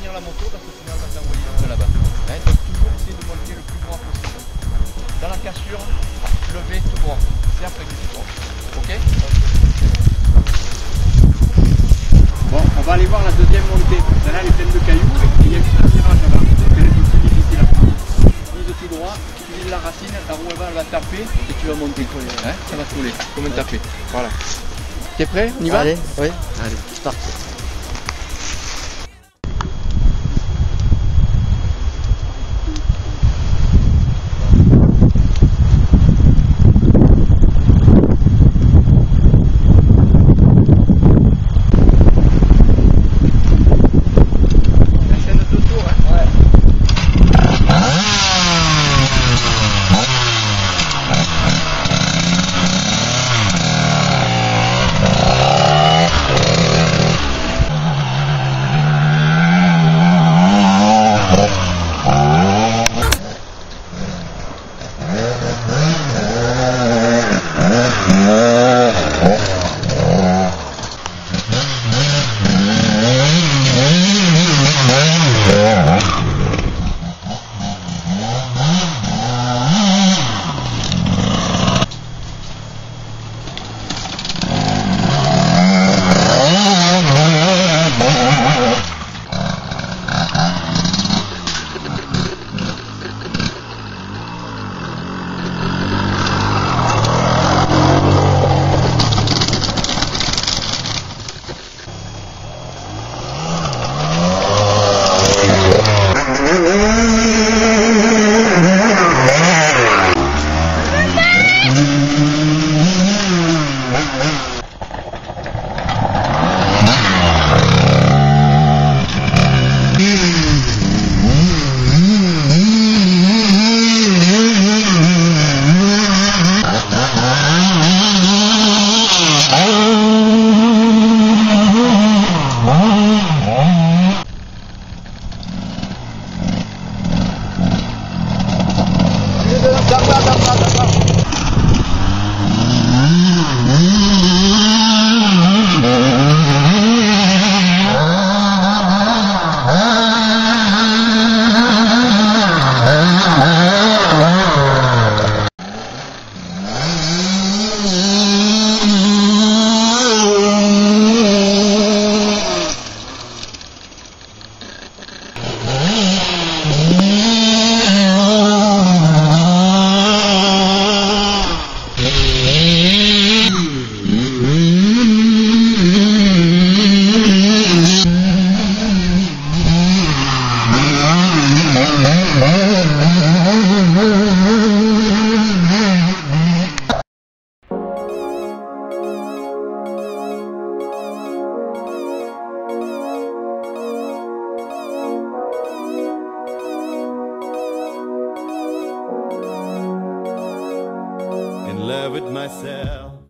tenir la moto parce que sinon elle va s'envoyer jusque là-bas. Hein, donc toujours essayer de monter le plus droit possible. Dans la cassure, lever tout droit. C'est après que tu droit. Ok? Bon, on va aller voir la deuxième montée. Celle-là elle est pleine de cailloux et il y a juste un virage là-bas. Donc elle est un peu plus difficile à prendre. Mise tout droit, tu vises la racine, la roue elle va taper et tu vas monter. Hein, ça va couler, comme un tapé. Voilà. T'es prêt? On y va? Allez, oui. Allez, c'est parti. In love with myself.